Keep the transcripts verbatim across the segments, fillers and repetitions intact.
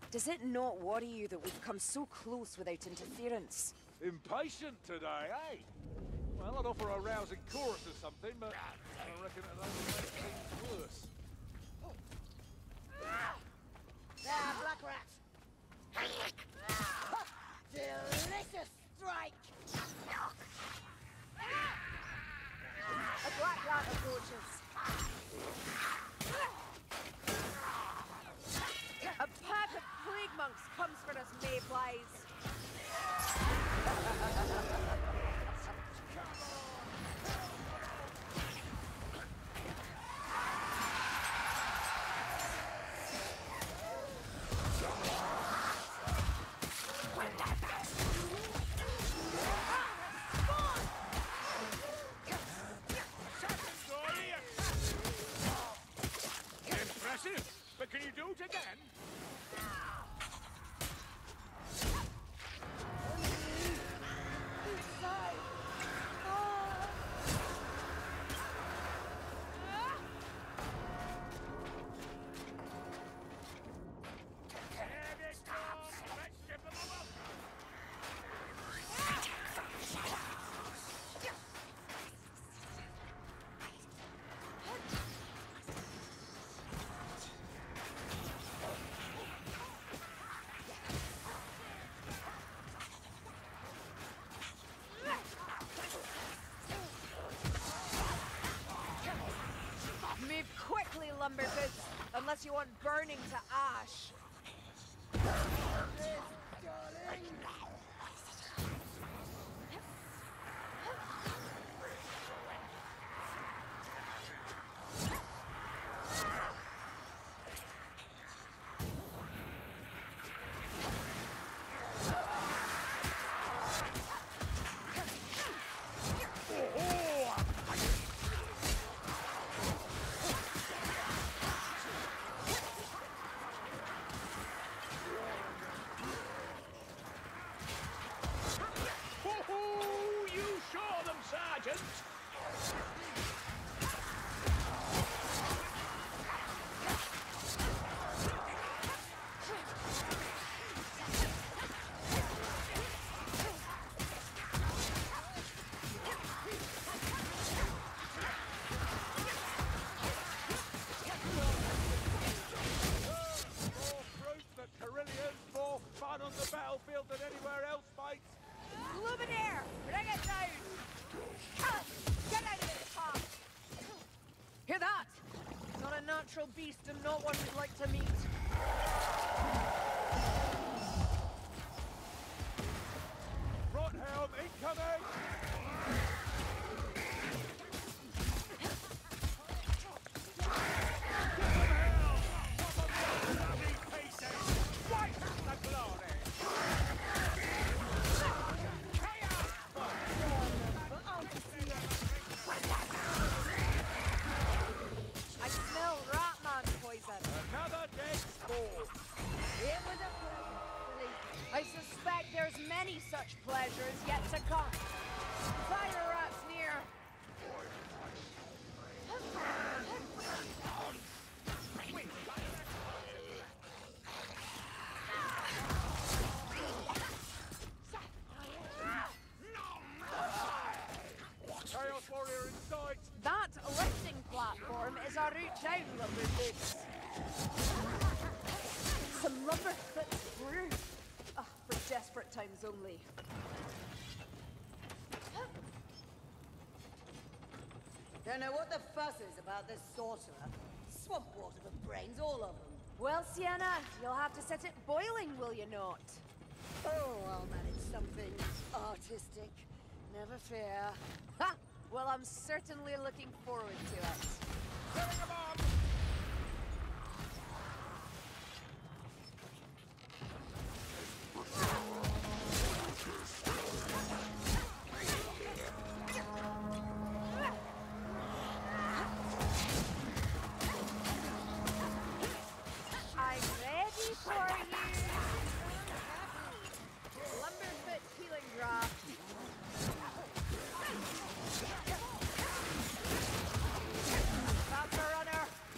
Does it not worry you that we've come so close without interference? Impatient today, eh? Well, I'd offer a rousing chorus or something, but I reckon it'll only make things worse. There, black rat! Delicious strike! A black rat approaches. A pack of plague monks comes for us, mayflies. Impressive, but can you do it again? Move quickly, Lumberboots, unless you want burning to ash. Sergeant! More fruit that Carillions, more fun on the battlefield than anywhere else, mate! Luminaire, bring it down! Get out of this path! Hear that? Not a natural beast and not one we'd like to meet. Rothelm incoming! Another dead spore! It was a pleasure. I suspect there's many such pleasures yet to come. Fire rats near. Chaos Warrior in sight! That lifting platform is our route down, Lumberboots. Some Lumberfoot brew. Ah, for desperate times only. Don't know what the fuss is about this sorcerer. Swamp water for brains, all of them. Well, Sienna, you'll have to set it boiling, will you not? Oh, I'll manage something artistic. Never fear. Ha! Well, I'm certainly looking forward to it. Setting a bomb! I'm ready for you! Lumberfoot healing draft. That's a runner!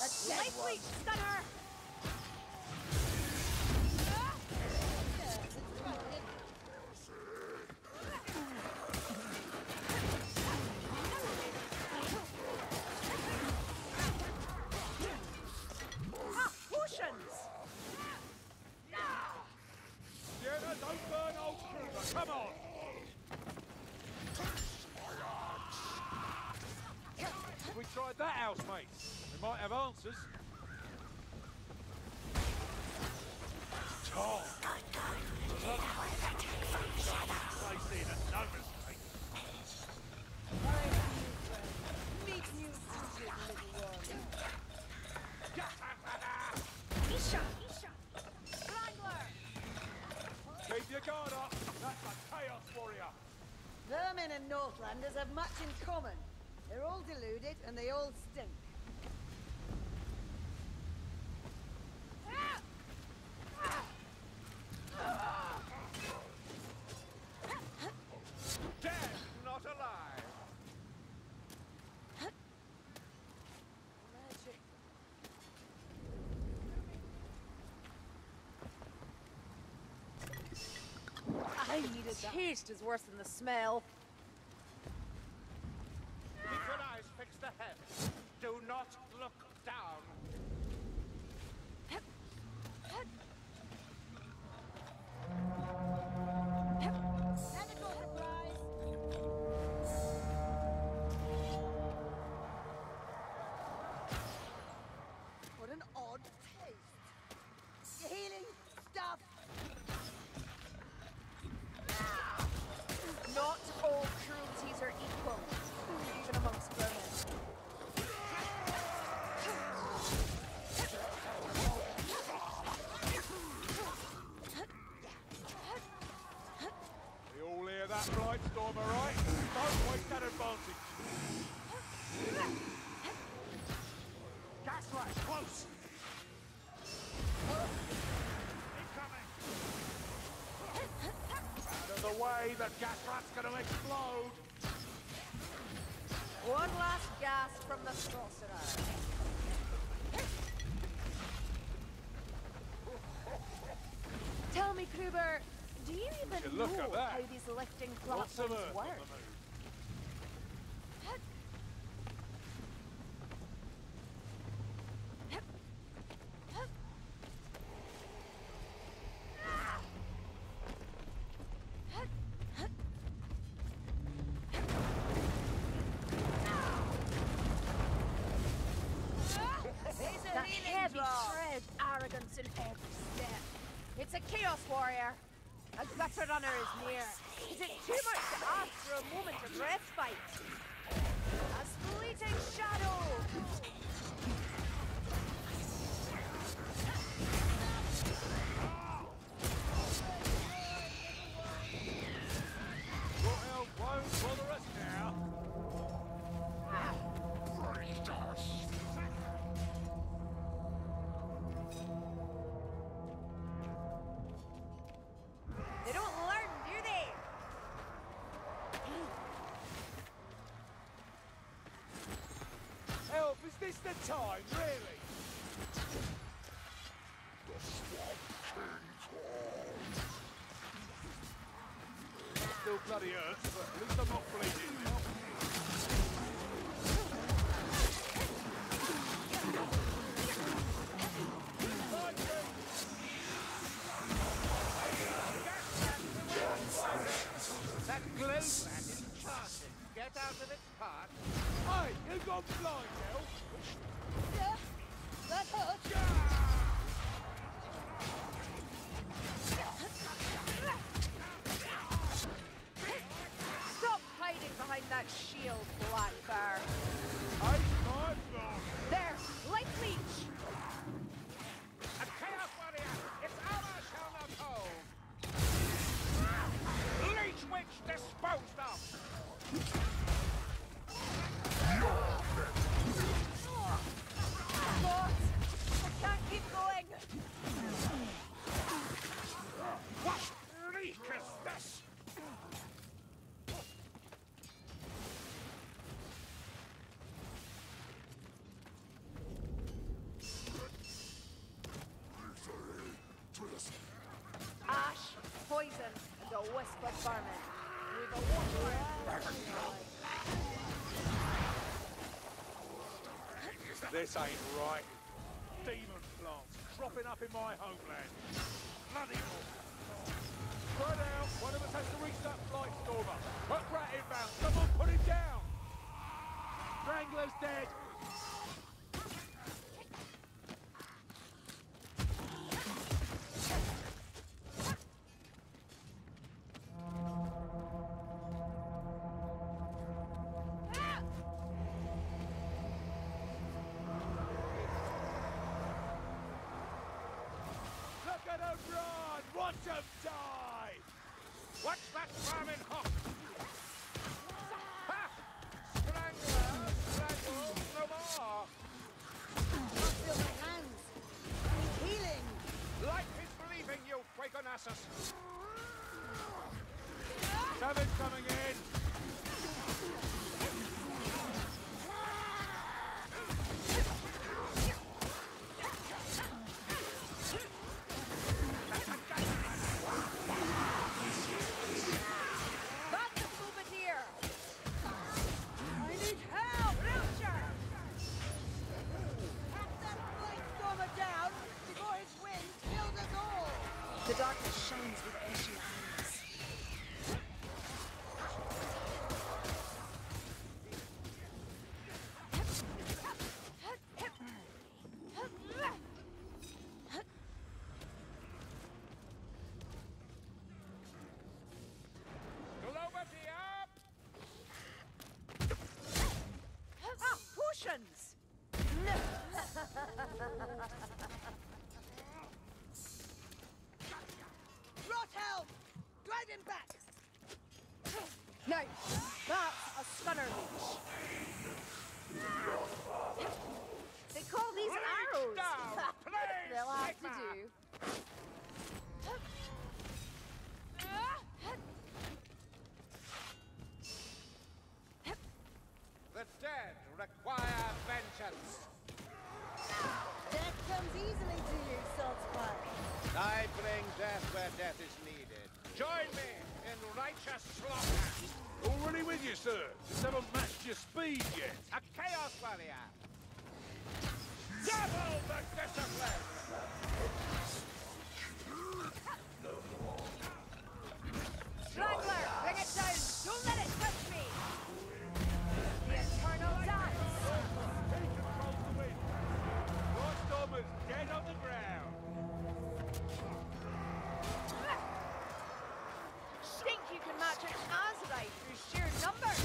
A dead Light one. leech stunner! Ah, potions! Jenna, don't burn old Kruger. Come on! Have we tried that house, mate? We might have answers. Tom! Place in and no mistake. Meet new suited little one. Isha! Isha! Strangler! Keep your guard up. That's a Chaos Warrior. Vermin and Northlanders have much in common. They're all deluded and they all stink. Dead, not alive. Magic. I needed that. Taste is worse than the smell. Keep your eyes fixed ahead. Do not look down. Tentacle surprise. What an odd taste. Healing stuff. Not all cruelties are equal, even amongst vermin. We all hear that, Blightstorm, all right? Don't waste that advantage. Gas flash, close. Incoming. Out of the way, the gas rat's gonna explode. One last gasp from the sorcerer. Tell me, Kruber, do you even You look know at that. how these lifting Lots of platforms earth work? on the move. That heavy tread, arrogance in every step. It's a Chaos Warrior. A gutter runner is near. Is it too much to ask for a moment of respite? A fleeting shadow! What else won't bother us now? They don't learn, do they? Help, is this the time, really? Still bloody hurts, but at least I'm not bleeding now. That glue mat is charging. Get out of its path. Hey, you gone blind now? Yeah, that hurts. Stop hiding behind that shield, Blackbear. Hey, my lord. There, light leech. A Chaos Warrior! Its armor shall not hold! Leech Witch disposed of! God, I can't keep going. What leak is this? wisp of vermin. We've a water. This ain't right. Demon plants cropping up in my homeland. Bloody awful. Spread out. One of us has to reach that flight stormer. Put Rat inbound. Someone put him down. Strangler's dead. Watch him die! Watch that vermin hawk! Ha! Strangler! Strangle! No more! Can't feel my hands. I'm healing. Life is relieving you, Quaconassus! Savage coming in! The darkness shines with ashy eyes. Ah, potions! Rothelm! Drive him back! No, that's a stunner leech. They call these arrows. down, please, They'll have to Sigma. do. The dead require vengeance! Death comes easily to you, Saltspire. I bring death where death is needed. Join me in righteous slaughter! Already with you, sir. Just haven't matched your speed yet. A Chaos Warrior! Double the discipline! Strangler, bring it down. Don't let it touch me. The eternal dance. He controls the wind. Flight stormer's dead on the ground. Think you can match an Azurite through sheer numbers?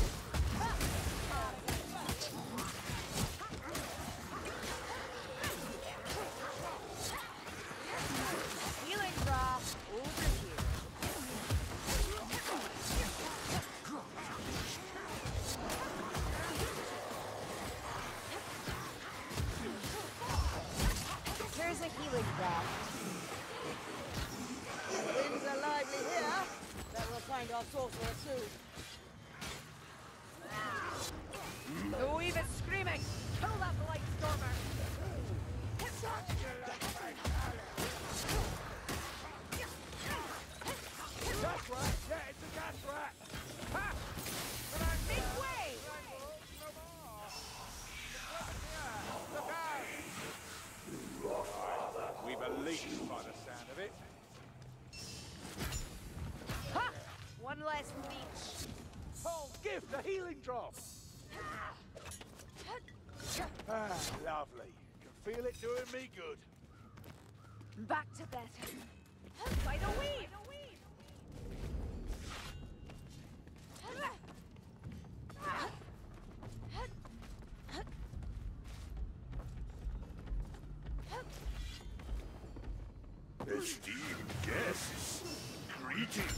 Healing breath over here. Here's a healing breath. Winds are lively here. Bet we'll find our sorcerer soon. The weave is screaming! Kill that light stormer! Gas rat! Yeah, it's a gas rat! Ha! Make way! We've a leech by the sound of it. Ha! One less leech. Oh, gift! A healing drop! Ah, lovely. Can feel it doing me good. Back to better. By the weave! Esteemed guests, greetings.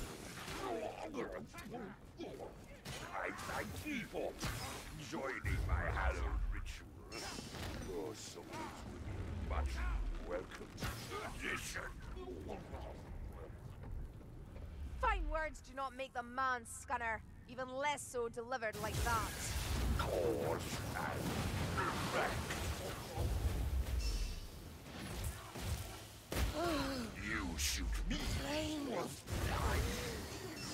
I thank you for joining my hallowed ritual. Your souls will be much welcome to the addition. Fine words do not make the man, Scunner. Even less so delivered like that. Cause and effect. You shoot me with fire.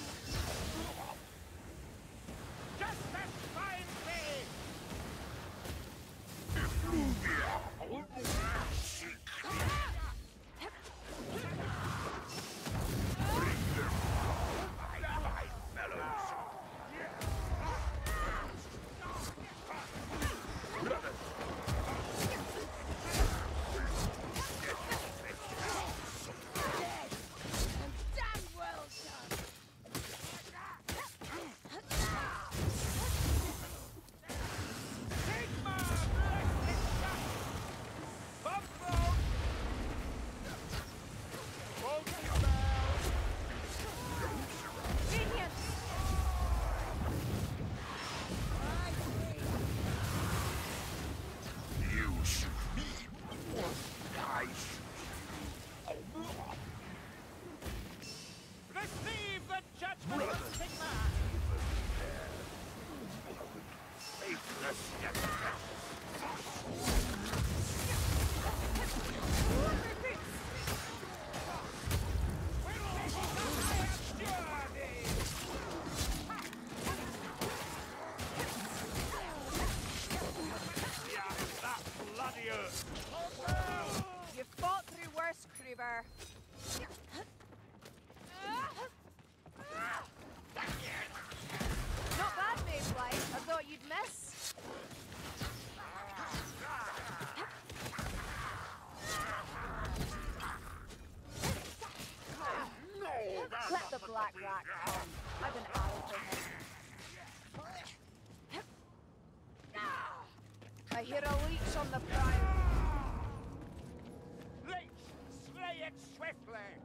hurt. You fought through worse, Kruber. Not bad, Mayfly. I thought you'd miss. Let the black rat come. I've an arrow for him. I hear a leech on the prowl. Leech, slay it swiftly!